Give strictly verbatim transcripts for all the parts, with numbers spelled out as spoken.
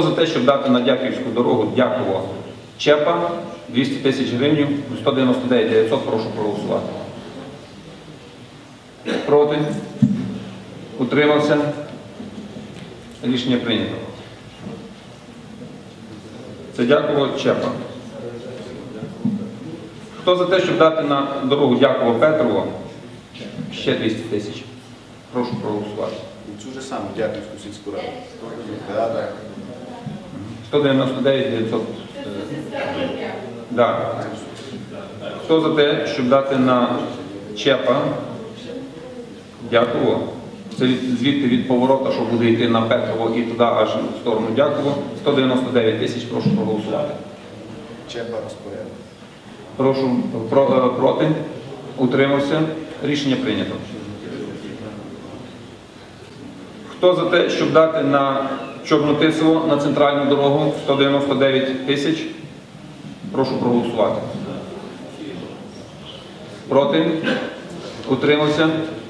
Хто за те, щоб дати на Дяківську дорогу Дяково Чепа двісті тисяч гривень, сто дев'яносто дев'ять дев'ятсот, прошу проголосувати. Проти? Утримався? Рішення прийнято. Це Дяково Чепа. Хто за те, щоб дати на дорогу Дяково Петрово ще двісті тисяч? Прошу проголосувати. Цю ж саму Дяківську сільську раду. сто дев'яносто дев'ять дев'ятсот. Да. Хто за те, щоб дати на Чепа Дяково? Це звідти від поворота, що буде йти на Петрово і туди аж в сторону Дяково. сто дев'яносто дев'ять тисяч, прошу проголосувати. Чепа розпорядок. Прошу, про, проти, утримався, рішення прийнято. Хто за те, щоб дати на Чорнотисово, на центральну дорогу сто дев'яносто дев'ять тисяч, прошу проголосувати. Проти, утримався,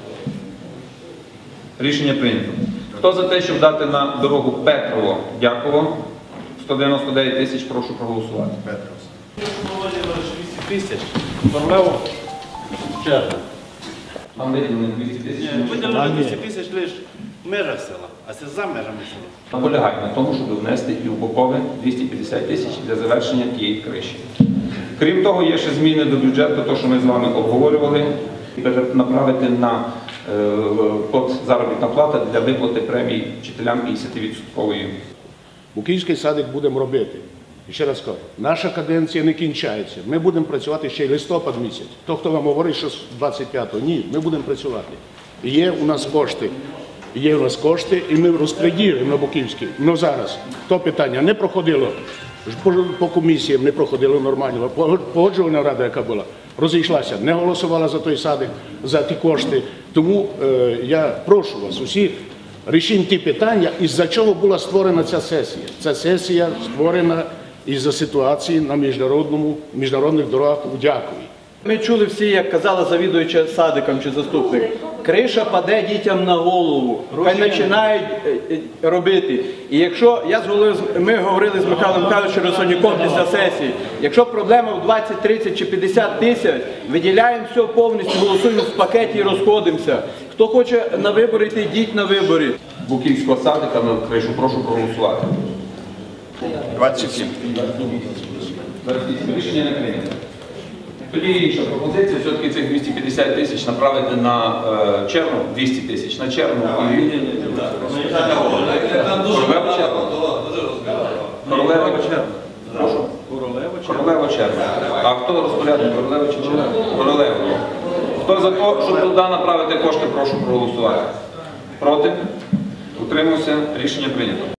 рішення прийнято. Хто за те, щоб дати на дорогу Петрово, Дяково, сто дев'яносто дев'ять тисяч, прошу проголосувати. Петровс. двісті тисяч, Орлево, черга. Там виділені двісті тисяч. Виділили двісті тисяч лише в межах села, а це за межами села. Наполягаю на тому, щоб внести і в Бокове двісті п'ятдесят тисяч для завершення тієї криші. Крім того, є ще зміни до бюджету, то, що ми з вами обговорювали, направити на е, код заробітна плата для виплати премій вчителям п'ятдесят відсотків. Буківський садик будемо робити. І ще раз кажу, наша каденція не кінчається. Ми будемо працювати ще й листопад місяць. То, хто вам говорить, що з двадцять п'ятого, ні, ми будемо працювати. Є у нас кошти, є у нас кошти, і ми розподілимо на Буківський. Ну зараз, то питання не проходило, по, по комісіям не проходило нормально. Погоджувальна рада, яка була, розійшлася, не голосувала за той садик, за ті кошти. Тому е, я прошу вас усіх, рішіть ті питання, із-за чого була створена ця сесія. Ця сесія створена із-за ситуації на міжнародному, міжнародних дорогах у Дякові. Ми чули всі, як казала завідуюча садиком чи заступник, криша паде дітям на голову, хай починають робити. І якщо, я зголовив, ми говорили з Михайлом Михайловичем Росонюком після сесії, якщо проблема в двадцять, тридцять чи п'ятдесят тисяч, виділяємо все повністю, голосуємо в пакеті і розходимося. Хто хоче на вибори йти, йдіть на вибори. Буківського садика на кришу, прошу проголосувати. двадцять сім. Рішення не прийнято. Тоді інша пропозиція, все-таки цих двісті п'ятдесят тисяч направити на е, червну, двісті тисяч на червну. Королева червна. Королева червна. Прошу. Королева червна. А хто розпорядник, королева чи червна? Королева. Хто за те, щоб туди направити кошти, прошу проголосувати. Проти? Утримався. Рішення прийнято.